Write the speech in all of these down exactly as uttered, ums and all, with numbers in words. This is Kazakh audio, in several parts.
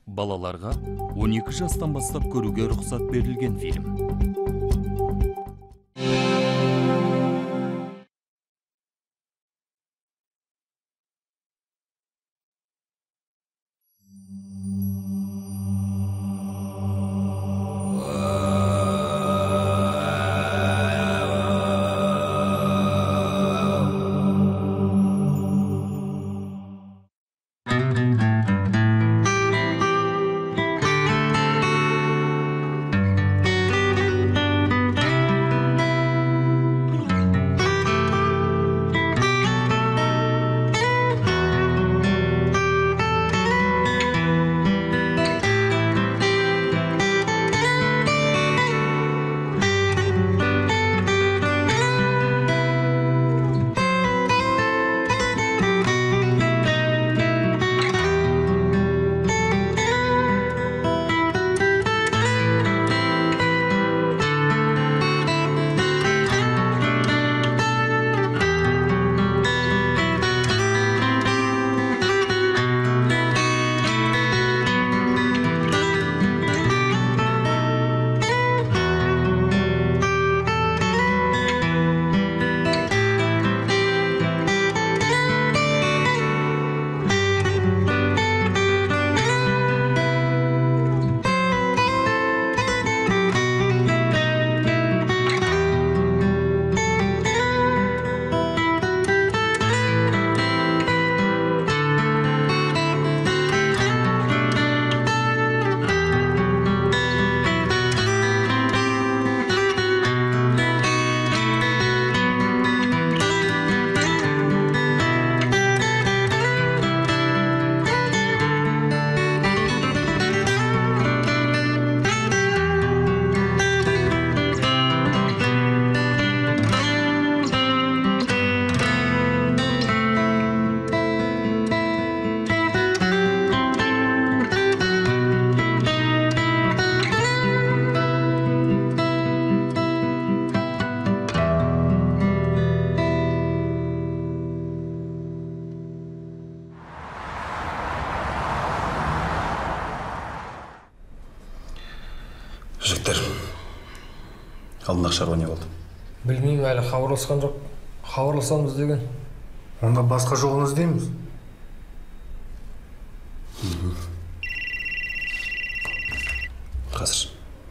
Балаларға он екі жастан бастап көруге рұқсат берілген фильм. Жігіттер, алдында шаруа не болды? Білмеймін, әлі хабарласқан жоқ. Хабарласамыз деген. Онда басқа жолын іздейміз. Қазір.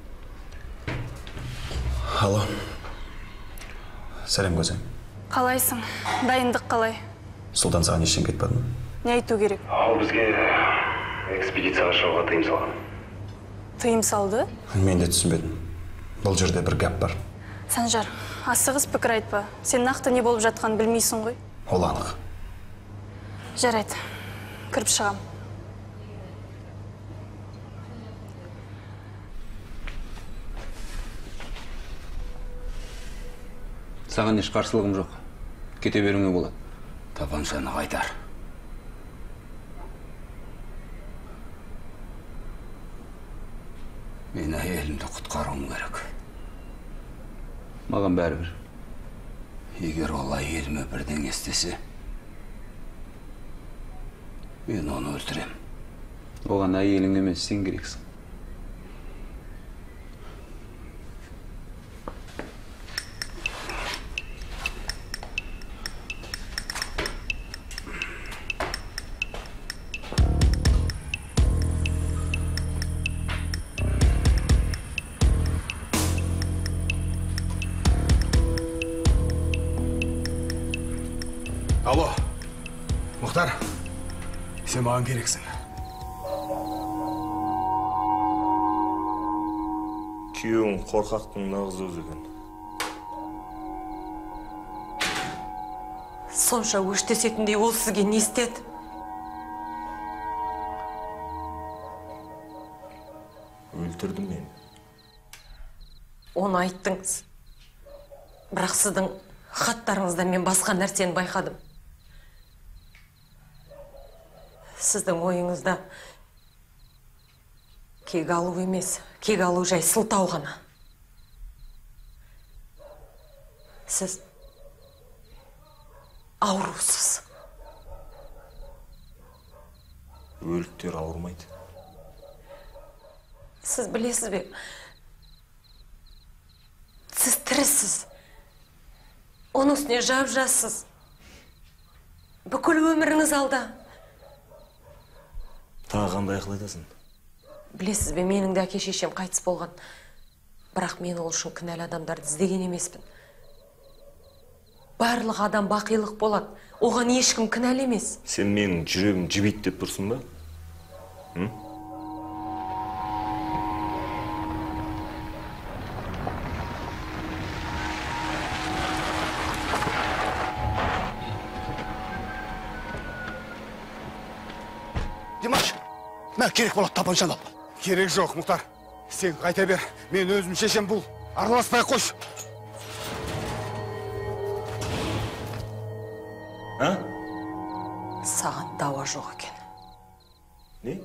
Алло. Сәлем көзім. Қалайсың? Дайындық қалай? Сұлтан саған ештен кетпеді ме? Не айту керек? Ал бізге экспедицияға шығуға тыйым салған. Тыйым салды? Мен де түсінбедім. Бұл жерде бір гәп бар. Санжар, асығыс пікір айтпа. Сен нақты не болып жатқанын білмейсің ғой? Ол анық. Жарайды. Кіріп шығам. Саған еш қарсылығым жоқ. Кете беруіңе болады. Тапаншаны қайтар. Мен әйелімді құтқаруым керек. Маған бәрібір. Егер ол әйеліме бірден естесе, мен оны өлтірем. Оған әйелің емес, сен керексің. Алло, Мұхтар, сен маған керексің. Күйеуің қорқақтың нағыз өзі екен. Сонша өштесетіндей ол сізге не істеді? Өлтірдім мен. Оны айттыңыз. Бірақ сіздің хаттарыңызда мен басқа нәрсені байқадым. Сіздің ойыңызда кек алу емес, кек алу жай сылтау ғана. Сіз аурусыз. Өліктер ауырмайды. Сіз білесіз бе? Сіз тірісіз. Оның үстіне жап-жассыз. Бүкіл өміріңіз алда. Тағы қандай ақыл айтасың? Білесіз бе, менің де әке шешем қайтыс болған. Бірақ мен ол үшін кінәлі адамдарды іздеген емеспін. Барлық адам бақилық болады. Оған ешкім кінәлі емес. Сен менің жүрегім жібейді деп тұрсың ба? Hı? Димаш, мен керек болады тапаншаны алып. Керек жоқ, Мұхтар. Сен қайта бер. Мен өзім шешем, бұл араласпай қойш. А? Саған дауа жоқ екен. Не?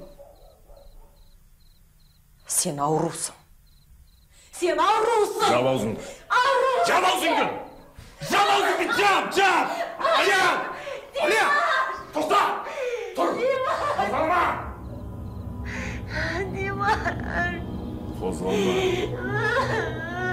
Сен аурусың. Сен аурусың! Жап аузыңды. Жап аузыңды! Жап аузыңды! Жап! Жап! Алия! Алия! Тоқта! Тұр! Қозғалма! Димаш! Қозғалма!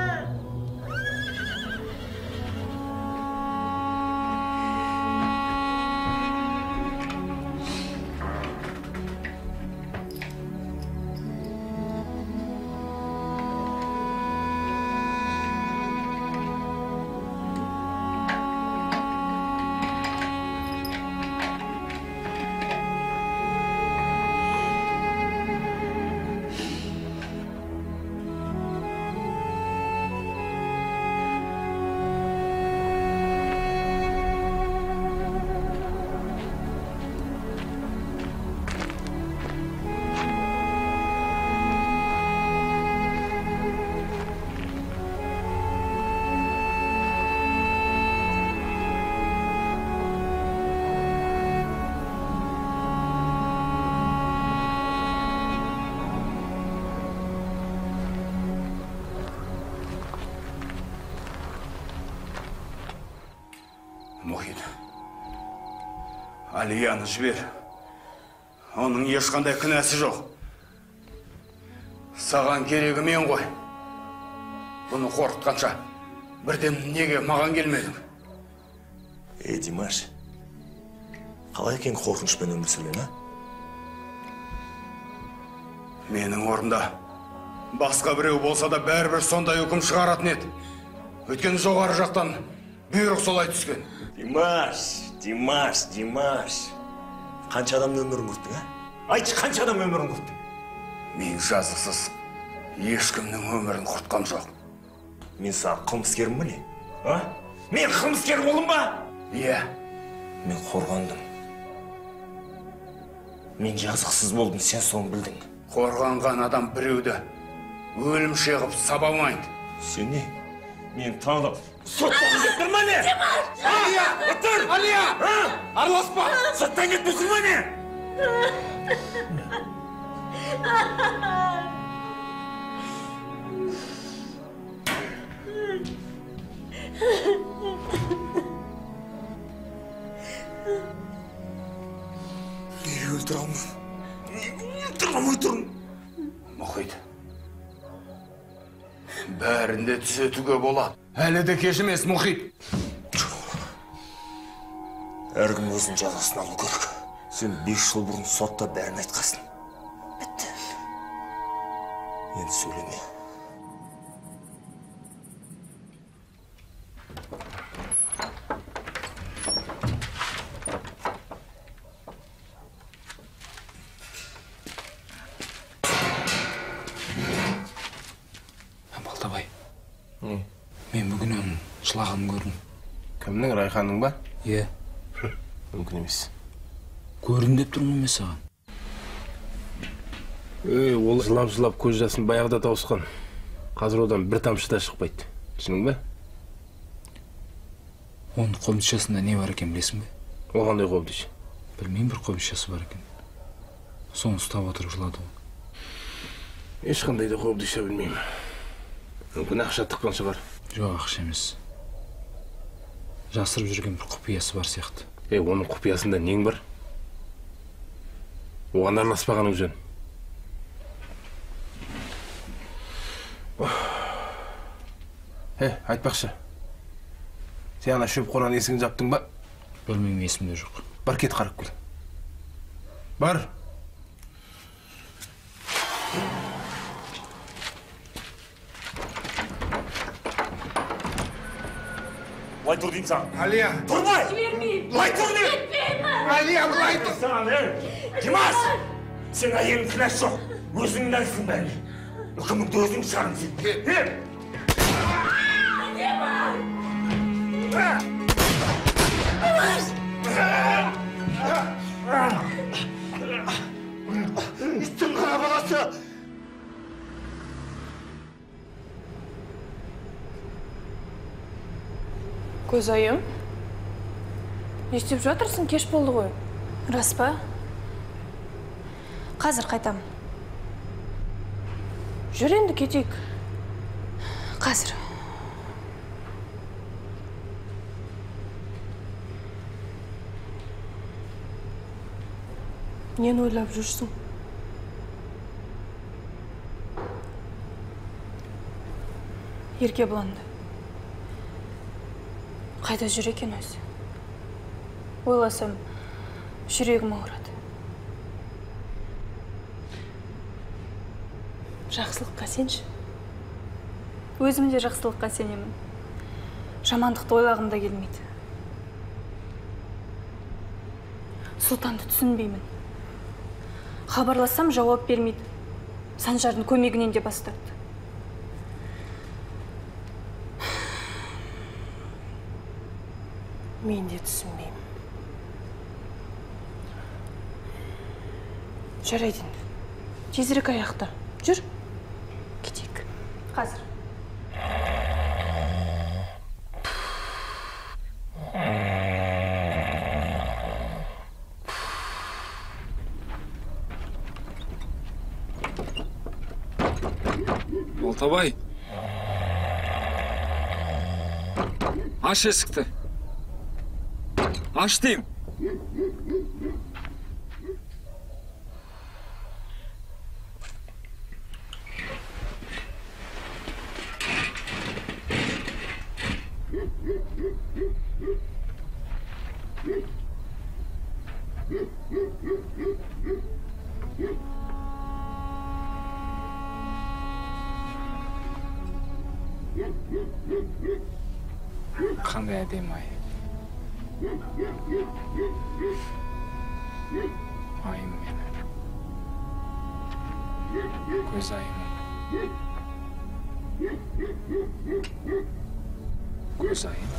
Мұхит, Алияны жібер. Оның ешқандай кінәсі жоқ. Саған керегі мен ғой. Бұны қорқытқанша, бірден неге маған келмедің? Ей, Димаш, қалай екен қорқынышпен өмір сүрген, а? Менің орында басқа біреу болса да бәрібір сондай үкім шығаратын еді. Өйткені жоғары жақтан бұйрық солай түскен. Димаш, Димаш, Димаш. Қанша адам өмірін құрттың, а? Айтшы, қанша адам өмірін құрттың? Мен жазықсыз ешкімнің өмірін құртқан жоқ. Мен саған қылмыскерім ба не? А? Мен қылмыскер болдым ба? Иә. Мен қорғандым. Мен жазықсыз болдым, сен соны білдің. Қорғанған адам біреуді өлімше қып сабамайды. Сен не? Мен танып соттан кетпін ма не? Алия! Отыр! Алия! Араласпа! Соттан кетпесің ма не? Неге өлтіре алмадың? Неге өлтіре алмай тұрмын? Мұхит, бәрінде түзетуге болады. Әлі де кеш емес, Мұхит. Әркім өзін жазасын алу керек. Сен бес жыл бұрын сотта бәрін айтқасын. Бітті. Енді сөйлеме. Балтабай, мен бүгін оның жылағанын көрдім. Кімнің, Райханның ба? Е. Мүмкін емес. Көрдім деп тұрмын мен саған. Ей, ол жылап-жылап көз жасын баяғыда тауысқан. Қазір одан бір тамшы да шықпайды. Түсінің бе? Оның қобдишасында не бар екен білесің бе? О, қандай қобдиш? Білмеймін, бір қобдишасы бар екен. Соны ұстап отырып жылады ол. Ешқандай да қобдиша білмеймін. Мүмкін ақша тыққан шығар. Жоқ, ақша емес. Жасырып жүрген бір құпиясы бар сияқты. Е, оның құпиясында нең бар? Оған араласпағаның жөн. He, айтпақшы. Сен ана шөп қораны есігін жаптың ба? Білмеймін, есімде жоқ. Бар кет қарап кел. Бар. Былай тұр деймін саған. Алия! Тұрмай! Жібермеймін! Былай тұр деймін! Кетпеймін! Алия, былай тұр! Саған, е! Димаш! Сен әйелің кінәсі жоқ. Өзіңнің әлсің бәрі. Үкіміңді өзің шығарың сен. Е! Иттің қара баласы! Көзайым, не істеп жатырсың? Кеш болды ғой. Рас па? Қазір қайтам. Жүр енді кетейік. Қазір. Нені ойлап жүрсің? Еркебұланды. Қайда жүр екен өзі? Ойласам, жүрегім ауырады. Жақсылыққа сенші. Өзім де жақсылыққа сенемін. Жамандықты ойлағым да келмейді. Сұлтанды түсінбеймін. Хабарлассам жауап бермейді. Санжардың көмегінен де бас тартты. Мен де түсінбеймін. Жарайды енді. Тезірек аяқта. Жүр. Кетейік. Қазір. Алтабай. Аш есікті. Аш деймін. Қандай әдемі ай. Айым мені. Көз айым. Көз айым.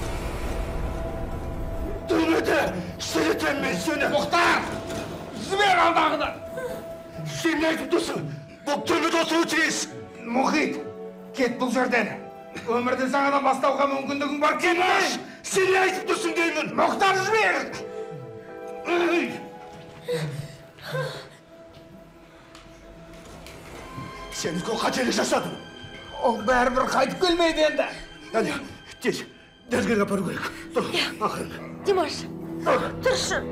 Дүниеде сүйретем мен сені. Мұхтар! Жібер алдағыны! Сен не айтып тұрсың? Бұл түрмеде отыру тиіс. Мұхит, кет бұл жерден. Өмірді жаңадан бастауға мүмкіндігің бар. Кетмеш! Сен не айтып тұрсың деймін? Мұхтар, жібер! Сен үлкен қателік жасадың. Ол бәрібір қайтып келмейді енді. Әне, тез, дәрігерге апару керек. Тұр, ақырын. Димаш, тұршы.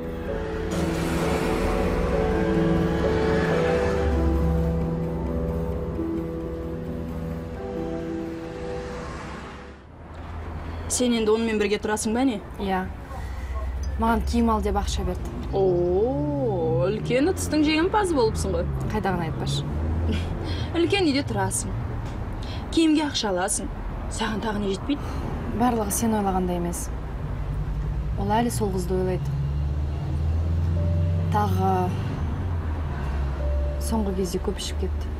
Сен енді онымен бірге тұрасың ба не? Иә. Маған киім ал деп ақша берді. О, үлкен ұтыстың жеңімпазы болыпсың ғой. Қайдағыны айтпашы. Үлкен үйде тұрасың. Киімге ақша аласың. Саған тағы не жетпейді? Барлығы сен ойлағандай емес. Ол әлі сол қызды ойлайды. Тағы соңғы кезде көп ішіп кетті.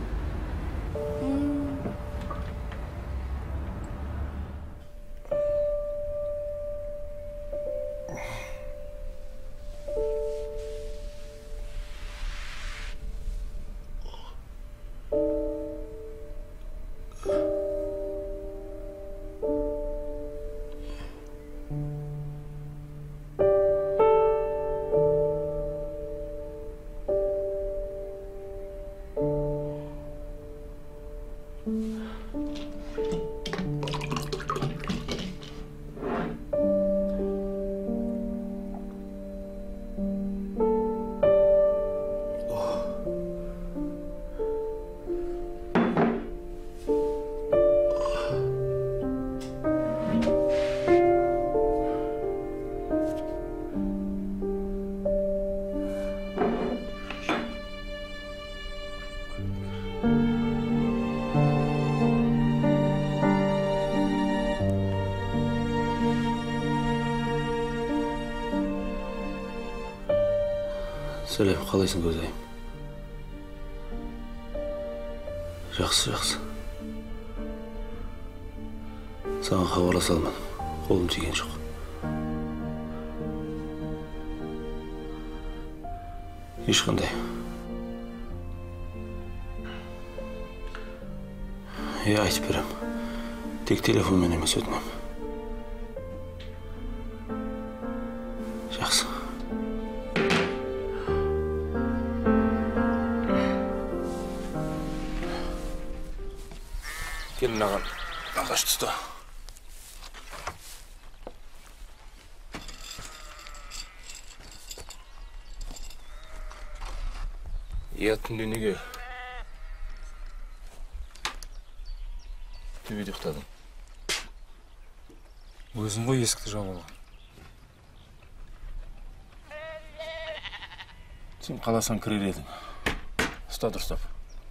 Сәлем, қалайсың көзайым? Жақсы, жақсы. Саған хабарласа алмадым, қолым тиген жоқ. Ешқандай. Я айтып берем. Тек телефонмен емес өтінем. Жақсы. Кел мынаған ағаш тұста. Яттың дүниеге төбеде ұйықтадың. Өзің ғой есікті жауып алған. Сен қаласаң кірер едің. Ұста дұрыстап.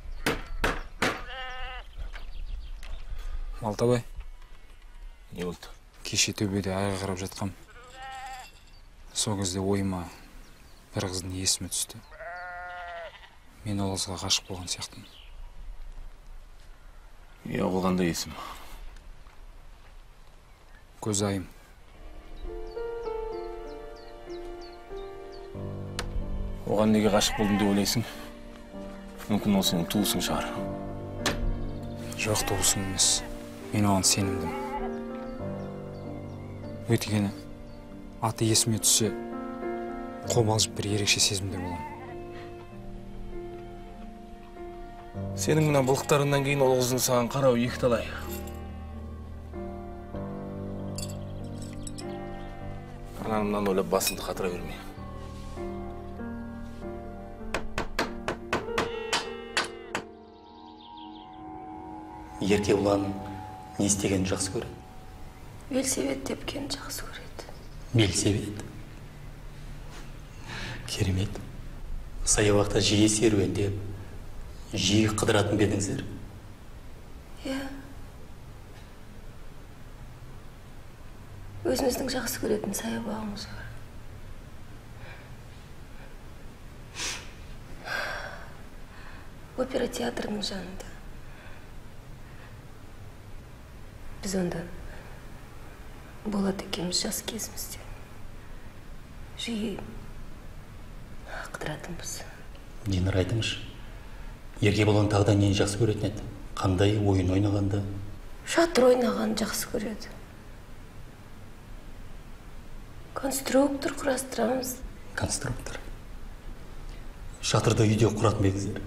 Малтабай. Не болды? Кеше төбеде айға қарап жатқам. Сол кезде ойыма бір қыздың есіме түсті. Мен ол қызға ғашық болған сияқтымын. Я болғанда есім. Көзайым. Оған неге ғашық болдым деп ойлайсың? Мүмкін ол сенің туысың шығар. Жоқ, туысым емес. Мен оған сенімдім. Өйткені аты есіме түссе, қобалжып бір ерекше сезімде боламын. Сенің мына былықтарынан кейін ол қыздың саған қарау екі талай. Анамнан ойлап басыңды қатыра берме. Еркебұлан не істегенін жақсы көреді? Велосипед тепкенін жақсы көреді. Велосипед? Керемет. Саябақта жиі серуендеп, жиі қыдыратын бедіңіздер? Иә. Өзіміздің жақсы көретін саябағымыз бар. Опера театрының жанында. Біз онда Болат екеуміз жас кезімізде жиі қыдыратынбыз. Динар, айтыңызшы, Еркебұлан тағы да нені жақсы көретін еді? Қандай ойын ойнағанды? Шатыр ойнағанды жақсы көреді. Конструктор құрастырамыз. Конструктор? Шатырды үйде құратын бедіңіздер?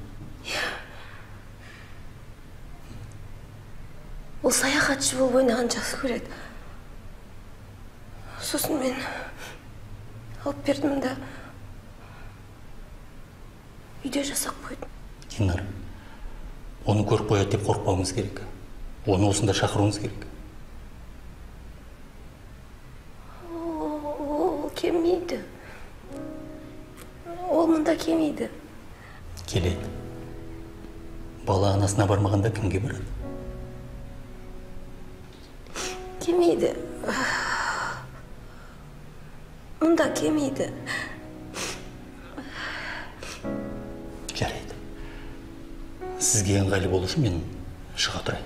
Ол саяхатшы болып ойнаған жақсы көреді. Сосын мен алып бердім да үйде жасап қойдым. Динар, оны көріп қояды деп қорықпауыңыз керек. Оны осында шақыруыңыз керек. Ол келмейді. Ол мұнда келмейді. Келеді. Бала анасына бармағанда кімге барады? Келмейді. Мұнда келмейді. Жарайды. Сізге ыңғайлы болу үшін мен шыға тұрайын.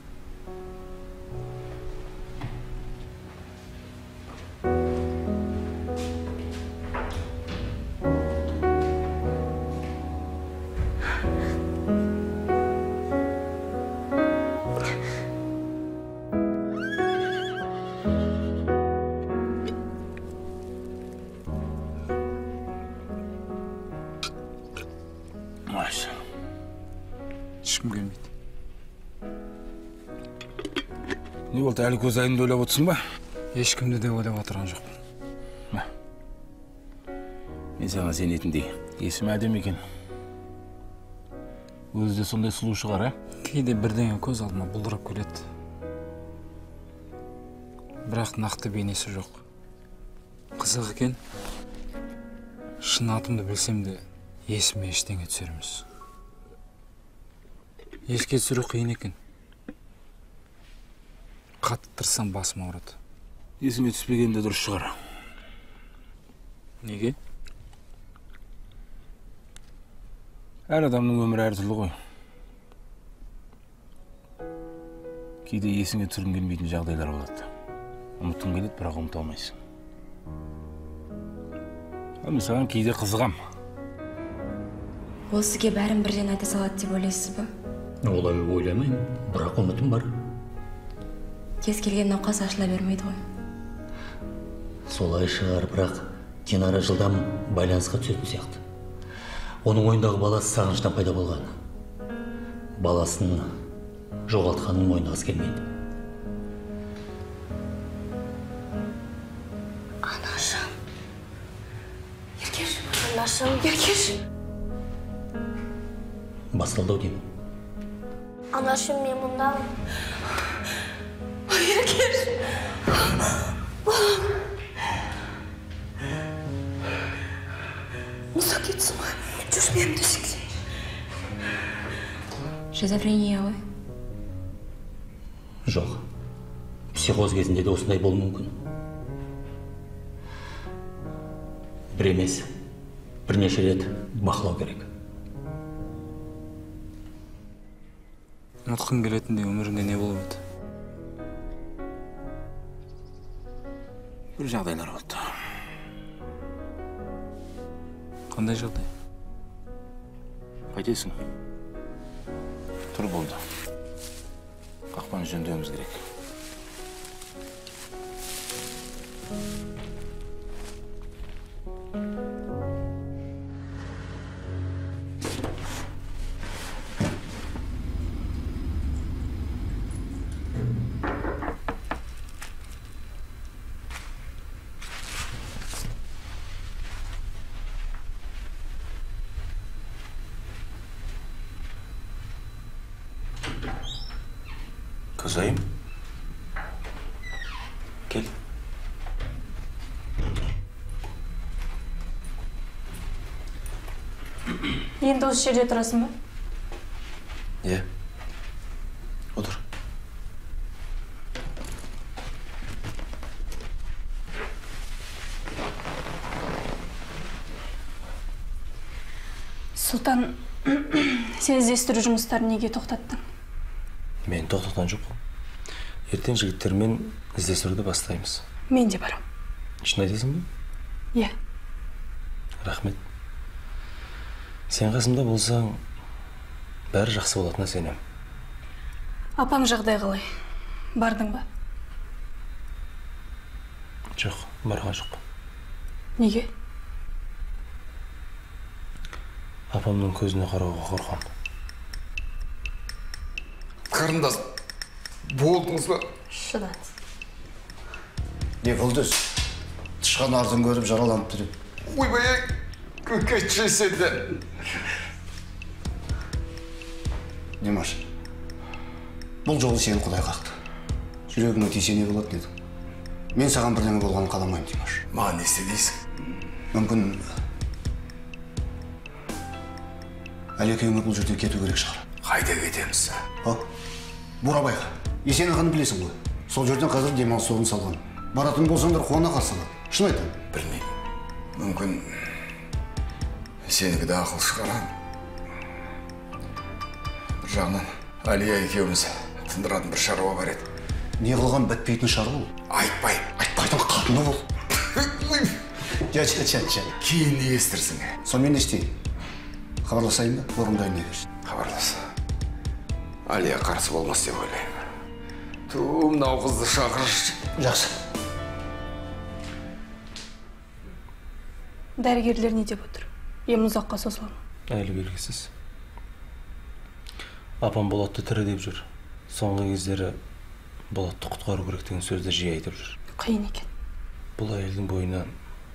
Ешкім келмейді. Не болды, әлі көз айында ойлап отырсың ба? Ешкімді де ойлап отырған жоқпын. Мен саған сенетіндей, есім әдем екен. Өзі де сондай сұлу шығар, ә? Кейде бірдеңе көз алдыма бұлдырап келеді. Бірақ нақты бейнесі жоқ. Қызық екен. Шын атымды білсем де, есіме ештеңе түсерміз. Еске түсіру қиын екен. Қатты тырсаң басым ауырады. Есіме түспегенде дұрыс шығар. Неге? Әр адамның өмірі әртүрлі ғой. Кейде есіңе түсіргің келмейтін жағдайлар болады. Ұмытқың келеді, бірақ ұмыта алмайсың. Мен саған кейде қызығам. Ол сізге бәрін бірден айта салады деп ойлайсыз ба? Олай ойламаймын, бірақ үмітім бар. Кез келген науқас ашыла бермейді ғой. Солай шығар, бірақ Динара жылдам байланысқа түсетін сияқты. Оның ойындағы баласы сағыныштан пайда болған. Баласын жоғалтқанын мойындағысы келмейді. Анашым. Еркеш, анашым, Еркеш. Басталды деймін. Анашым, мен мұндамын. Еркеш. Балам. Мұса кетсің ғой. Жүш менің төсекте. Шизофрения ғой? Жоқ. Психоз кезінде де осындай болуы мүмкін. Бір емес, бірнеше рет бақылау керек. Ұмытқың келетінде өміріңде не болып еді? Бір жағдайлар болды. Қандай жағдай? Қайтесің? Тұр болды. Қақпаны жөндеуіміз керек. Kızayım. Gel. Енді осы жерде тұрасың ба? Ye. Otur. Сұлтан, сен іздестіру жұмыстарын неге тоқтаттың? Мен тоқтатқан жоқ. Ертең жігіттермен іздестіруді бастаймыз. Мен де барам. Шын айтасың ба? Иә. Рахмет. Сен қасымда болсаң, бәрі жақсы болатына сенем. Апаң жағдай қалай? Бардың ба? Жоқ, барған жоқ. Неге? Апамның көзіне қарауға қорқам. Қарындас, болдыңыз ба? Шыдат. Не Құлдыз? Тышқан артын көріп жараланып тұр. Ойбай, көкетші сенде. Димаш, бұл жолы сені Құдай қақты. Жүрегіңе тисе не болады дедім. Мен саған бірдеңе болғанын қаламаймын, Димаш. Маған не істедейсің? Мүмкін әлі екеуіңе бұл жерден кету керек шығар. Қайда кетеміз? О, Бурабайға. Есен ағаны білесің ғой. Сол жерден қазір демалыс орнын салған. Баратын болсаңдар қуана қарсы алады. Шын айтам. Білмеймін. Мүмкін сенікі де ақыл шығарам. Бір жағынан Алия екеуміз тындыратын бір шаруа бар еді. Не қылған бітпейтін шаруа ол? Айтпай. Айтпайтын қатыны бол. Жа, жа, жа, жа. Кейін не естірсің? Сонымен не істейін? Хабарласайын ба? Орындайын не берсін? Хабарлас. Алия қарсы болмас деп ойлаймын. Ту, мынау қызды шақыршы. Жақсы. Дәрігерлер не деп отыр? Ем ұзаққа созылған. Әлі белгісіз. Апам Болатты тірі деп жүр. Соңғы кездері Болатты құтқару керек деген сөзді жиі айтып жүр. Қиын екен. Бұл әйелдің бойынан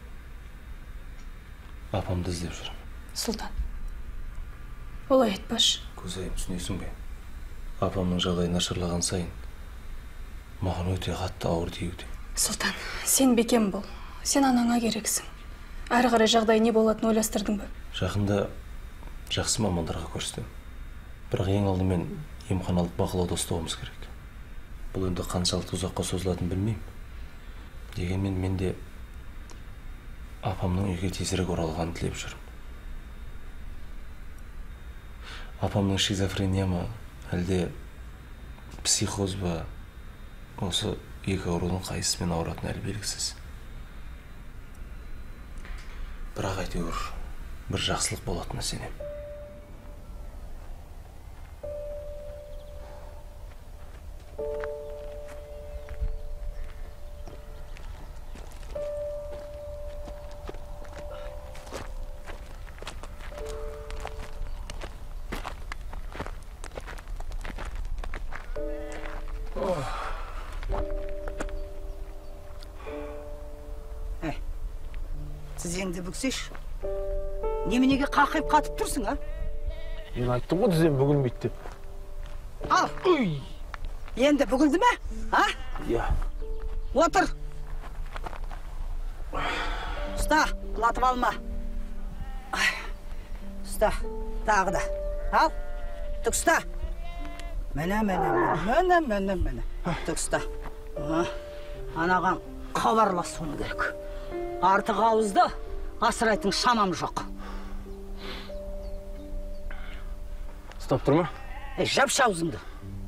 апамды іздеп жүр. Сұлтан, олай айтпашы. Көзайым, түсінесің бе? Апамның жағдайы нашарлаған сайын маған өте қатты ауыр тиюде. Сұлтан, сен бекем бол. Сен анаңа керексің. Әрі қарай жағдай не болатынын ойластырдың ба? Жақында жақсы мамандарға көрсетем. Бірақ ең алдымен емханалық бақылауда ұстауымыз керек. Бұл енді қаншалықты ұзаққа созылатынын білмеймін. Дегенмен мен де апамның үйге тезірек оралғанын тілеп жүрмін. Апамның шизофрения ма, әлде психоз ба, осы екі аурудың қайсысымен ауыратыны әлі белгісіз. Бірақ әйтеуір бір жақсылық болатынына сенемін. Тізеңді бүксеш, неменеге қақиып қатып тұрсың, а? Мен айттым ғой тізем бүгілмейді деп. Ал, енді бүгілді ме, а? Иә. Отыр. Ұста, құлатып алма. Ұста, тағы да. Ал, түкста. Мәне, мәне, мәне, мәне, мәне. Түкста. Анаған хабарласуым керек. Артық ауызды асырайтын шамам жоқ. Ұстап тұр ма? Ей, жапшы аузыңды.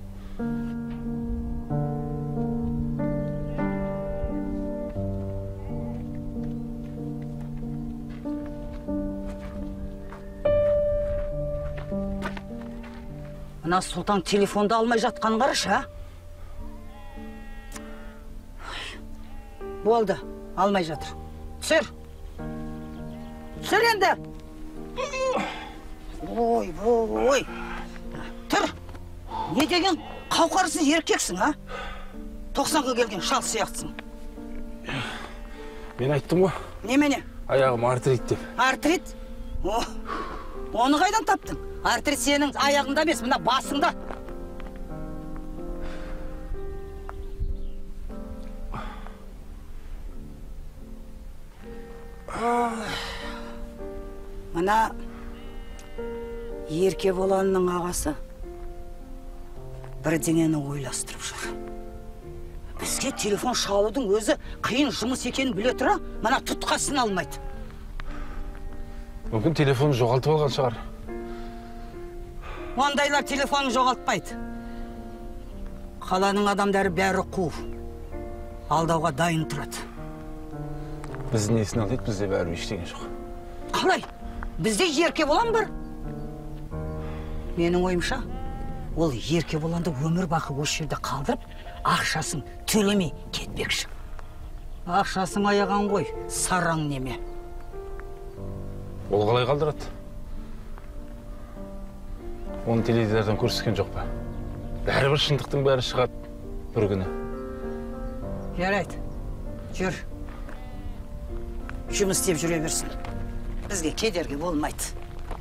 Мына Сұлтан телефонды алмай жатқан қарашы, а? Болды, алмай жатыр. Түсір. Түсір енді. Ой, ой. Тұр. Не деген қауқарсыз еркексің, а? тоқсанға келген шал сияқтысың. Мен айттым ғой. Немене? Аяғым артрит деп. Артрит? Оны қайдан таптың? Артрит сенің аяғыңда емес, мына басыңда. Мына ерке боланның ағасы бірдеңені ойластырып жүр. Бізге телефон шалудың өзі қиын жұмыс екенін біле тұра, мына тұтқасын алмайды. Мүмкін телефон жоғалтып алған шығар. Ондайлар телефонын жоғалтпайды. Қаланың адамдары бәрі қу. Алдауға дайын тұрады. Біз несін алдайды, бізде бәрі ештеңе жоқ. Қалай? Бізде ерке болан бар. Менің ойымша, ол ерке боланды өмір бақы осы жерде қалдырып, ақшасын төлемей кетпекші. Ақшасын аяған ғой, сараң неме. Ол қалай қалдырады? Оны теледидардан көрсеткен жоқ па? Бәрібір шындықтың бәрі шығады бір күні. Жарайды, жүр. Жұмыс істеп жүре берсін. Бізге кедергі болмайды.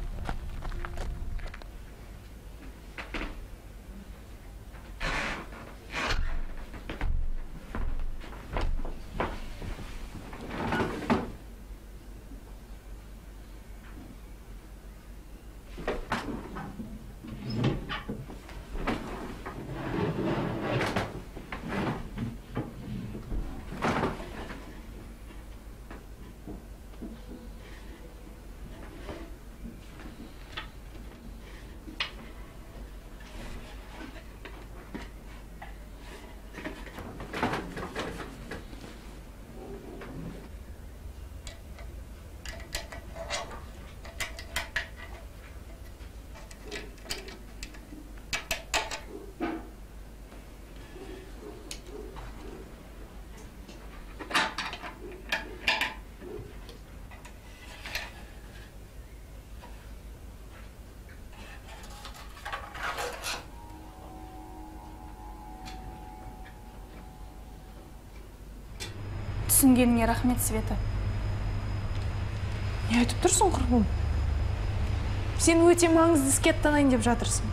Түсінгеніңе рахмет, Света. Не айтып тұрсың, құрбым? Сен өте маңызды іске аттанайын деп жатырсың.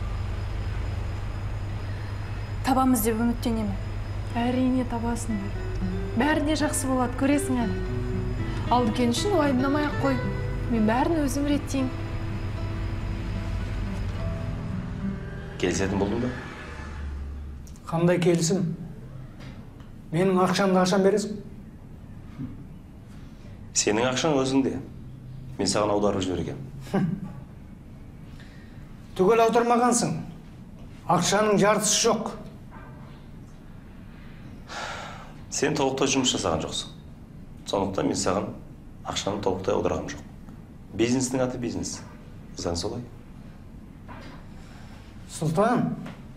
Табамыз деп үміттенемін. Әрине табасың. Бәріне жақсы болады, көресің әлі. Ал дүкен үшін уайымдамай-ақ қой. Мен бәрін өзім реттеймін. Келісетін болдың ба? Қандай келісім? Менің ақшамды қашан бересің? Сенің ақшаң өзіңде. Мен саған аударып жіберген. Түгел аудармағансың. Ақшаның жартысы жоқ. Сен толықтай жұмыс жасаған жоқсың. Сондықтан мен саған ақшаны толықтай аударғам жоқ. Бизнестің аты бизнес. Заң солай. Сұлтан,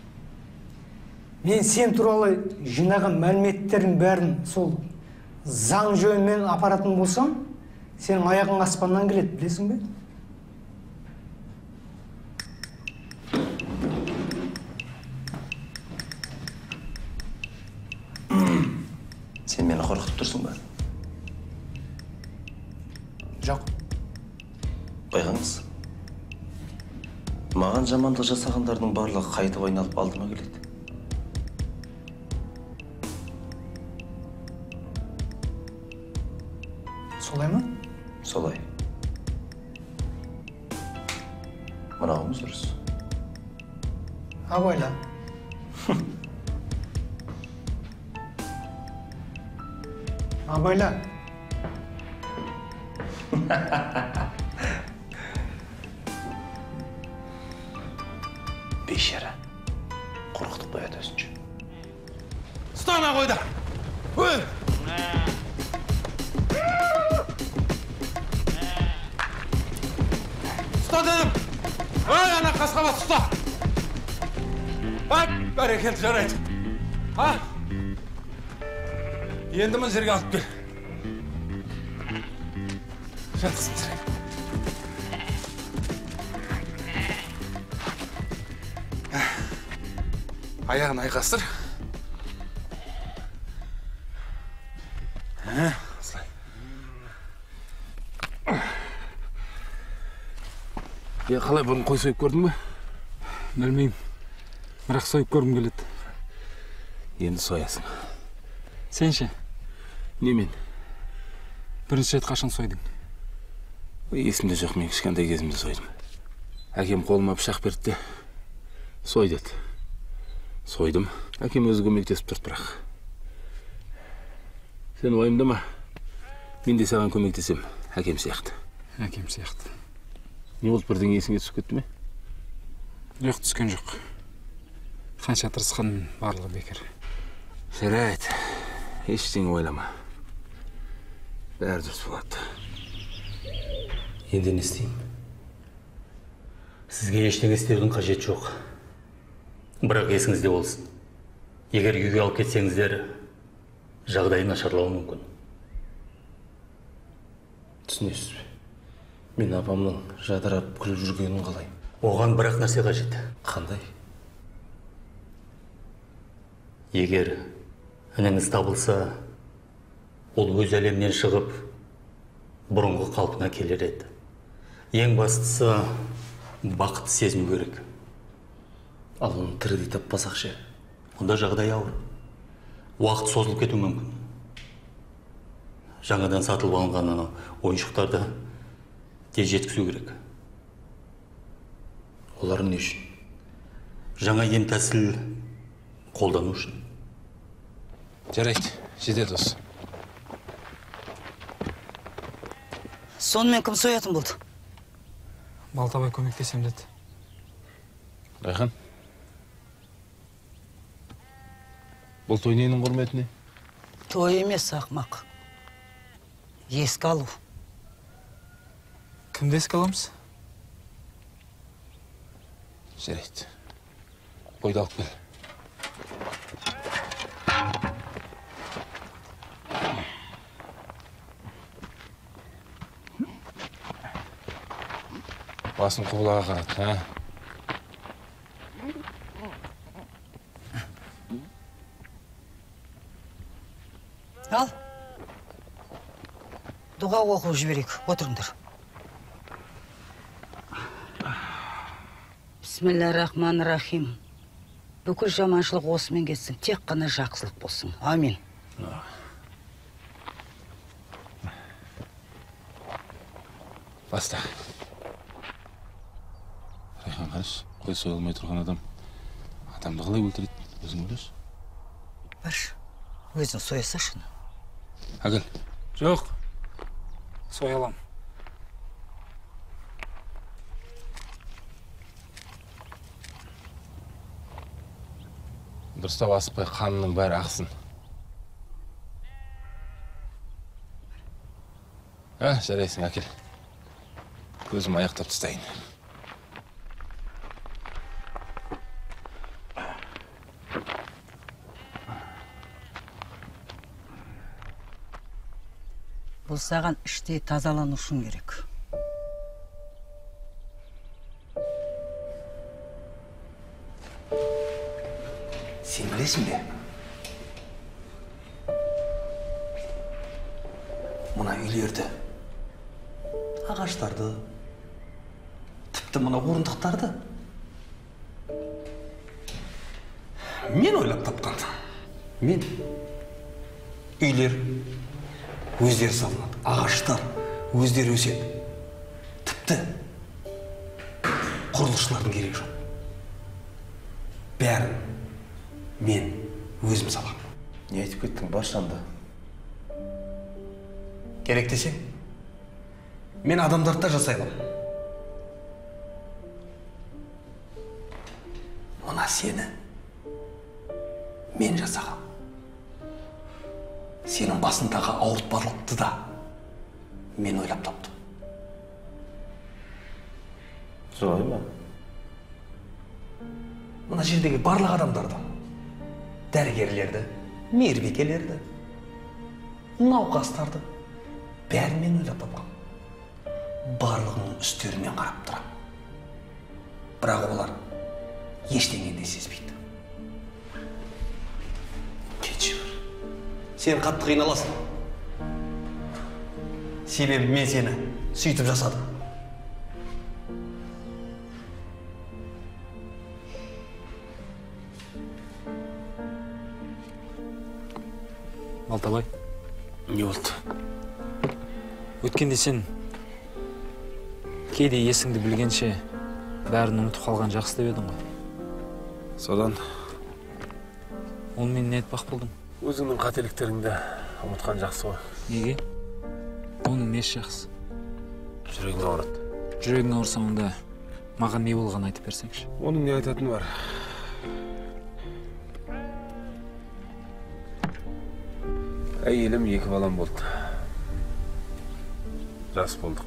мен сен туралы жинаған мәліметтердің бәрін сол заң жөнімен апаратын болсам, сенің аяғың аспаннан келеді, білесің бе? Сен мені қорқытып тұрсың ба? Жоқ. Байғаңыз. Маған жамандық жасағандардың барлығы қайтып айналып алдыма келеді. Солай ма? Солай. Мынауымыз дұрыс. Абайла. Абайла. Бейшара. Қорқытып қояды өзінше. Стана қойды. Ой! Ұста дедім! Ой, ана қасқабат, ұста! Ай, бәрекелді жарайды. А? Енді мұн жерге алып кел. Жатқызым сірек. Аяғын айқастыр. Осылай. Я қалай бұрын қой сойып көрдің бе? Білмеймін. Бірақ сойып көргім келеді. Енді соясың. Сен ше? Немен? Бірінші рет қашан сойдың? Есімде жоқ, мен кішкентай кезімде сойдым. Әкем қолыма пышақ берді де, сой деді. Сойдым. Әкем өзі көмектесіп тұрды бірақ. Сен уайымдама. Мен де саған көмектесем, әкем сияқты. Әкем сияқты. Не болды, бірдеңе есіңе түсіп кетті ме? Жоқ, түскен жоқ. Қанша тырысқанның барлығы бекер. Жарайды. Ештеңе ойлама. Бәрі дұрыс болады. Енді не істеймін? Сізге ештеңе істеудің қажет жоқ. Бірақ есіңізде болсын. Егер үйге алып кетсеңіздер, жағдайы нашарлауы мүмкін. Түсінесіз бе? Мен апамның жадырап күліп жүргенін қалаймын. Оған бірақ нәрсе қажет. Қандай? Егер ініңіз табылса, ол өз әлемнен шығып, бұрынғы қалпына келер еді. Ең бастысы, бақыт сезім керек. Ал оны тірідей таппасақ ше? Онда жағдай ауыр. Уақыт созылып кету мүмкін. Жаңадан сатылып алынған ойыншықтарды тез жеткізу керек. Олар не үшін? Жаңа ем тәсіл қолдану үшін. Жарайды, жетеді осы. Сонымен кім соятын болды? Балтабай көмектесем деді. Райхан? Бұл той ненің құрметіне? Той емес, ақмақ. Еске алу. Кімді еске аламыз? Жарайды. Қойды алып кел. Басын құбылаға қарат, ha? Ал. Дұға оқып жіберейік. Отырыңдар. Бисмиллахир-рахманир-рахим. Бүкіл жаманшылық осымен кетсін. Тек қана жақсылық болсын. Амин. Баста. Райхан қараш, қой сойылмай тұрған адам Адамды қалай өлтіреді, өзің білесің? Бір, өзің соя салшы. Әкел. Жоқ. Соя аламын. Дұрыстап асықпай қанының бәрі ақсын. Ә, жарайсың, әкел. Көзім аяқтап тастайын. Бұл саған іште тазалану үшін керек. Сен білесің бе? Мына үйлерді, ағаштарды, тіпті мына орындықтарды мен ойлап тапқан. Мен үйлер өздері салынады, ағаштар өздері өседі. Тіпті құрылысшылардың керегі жоқ. Бәрін мен өзім салам. Не айтып кеттің, баршамды? Керек десең, мен адамдарды да жасай алам. Мына сені мен жасағам. Сенің басындағы ауыртпалықты да мен ойлап таптым. Солай ма? Мына жердегі барлық адамдарды, дәрігерлерді, мейірбикелерді, науқастарды бәрін мен ойлап тапқам. Барлығының үстерімен қарап тұрам. Бірақ олар ештеңені сезбейді. Кетші бір. Сен қатты қиналасың. Себебі мен сені сөйтіп жасадым. Балтабай. Не болды? Өткенде сен кейде есіңді білгенше бәрін ұмытып қалған жақсы деп едің ғой. Содан Ол мен не айтпақ болдың? Өзіңнің қателіктеріңді ұмытқан жақсы ғой. Неге? Оның несі жақсы? Жүрегің ауырады. Жүрегің ауырса онда маған не болған айтып берсеңші. Оның не айтатын бар? Әйелім екі балам болды. Жас болдық.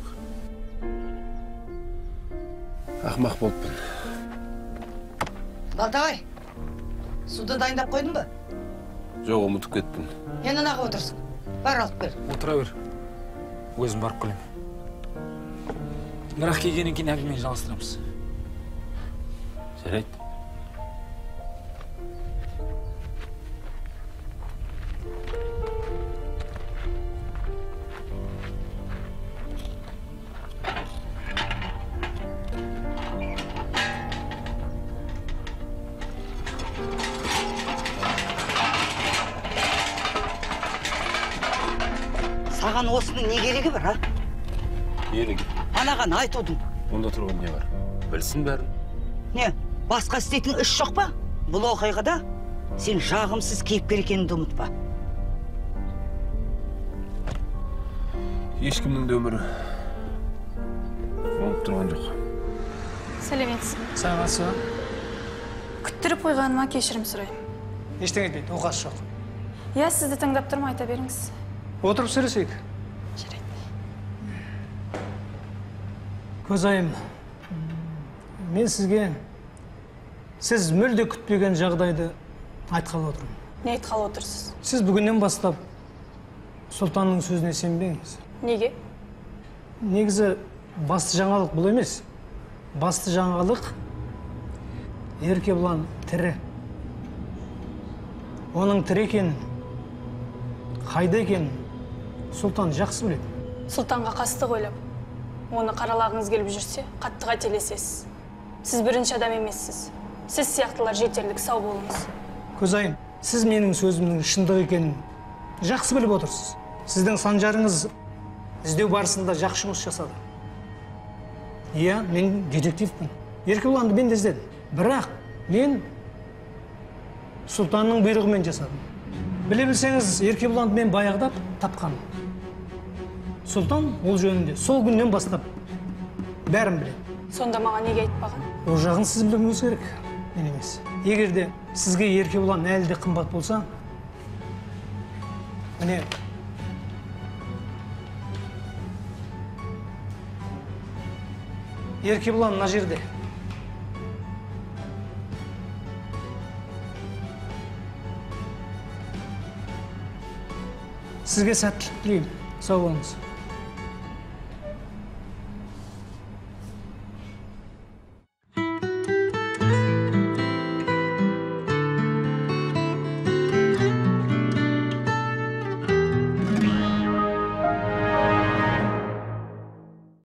Ақмақ болыппын. Балтабай, суды дайындап қойдың ба? Жоқ, ұмытып кеттім. Енді нағып отырсың. Бар алып бер. Отыра бер. Өзім барып келем. Бірақ келгеннен кейін әңгімені жалғастырамыз. Жарайды. Саған осының не керегі бар, а? Керегі? Анаған айтудың. Онда тұрған не бар? Білсін бәрін. Не, басқа істейтін іс жоқ па? Бұл оқиғада сен жағымсыз кейіпкер екеніңді ұмытпа. Ешкімнің де өмірі болып тұрған жоқ. Сәлеметсіз. Сәлеметсіз. Күттіріп қойғаныма кешірім сұраймын. Ештеңе етпейді, оқасы жоқ. Я сізді тыңдап тұрмын, айта беріңіз. Отырып сөйлесейік. Көзайым, мен сізге сіз мүлде күтпеген жағдайды айтқалы отырмын. Не айтқалы отырсыз? Сіз бүгіннен бастап Сұлтанның сөзіне сенбеңіз. Неге? Негізі басты жаңалық бұл емес. Басты жаңалық Еркебұлан тірі. Оның тірі екенін, қайда екенін Сұлтан жақсы біледі. Сұлтанға қастық ойлап, оны қаралағыңыз келіп жүрсе, қатты қателесесіз. Сіз бірінші адам емессіз. Сіз сияқтылар жетерлік, сау болыңыз. Көзайым, сіз менің сөзімнің шындық екенін жақсы біліп отырсыз. Сіздің санжарыңыз іздеу барысында жақсы жұмыс жасады. Иә, мен детективпін. Еркебұланды мен де іздедім. Бірақ мен сұлтанның бұйрығымен жасадым. Біле білсеңіз, Еркебұланды мен баяғыда тапқанмын. Сұлтан ол жөнінде сол күннен бастап бәрін біледі. Сонда маған неге айтпаған? Ол жағын сіз білуіңіз керек, мен емес. Егер де сізге Еркебұлан әлі де қымбат болса, міне Еркебұлан мына жерде. Сізге сәттілік тілеймін. Сау болыңыз.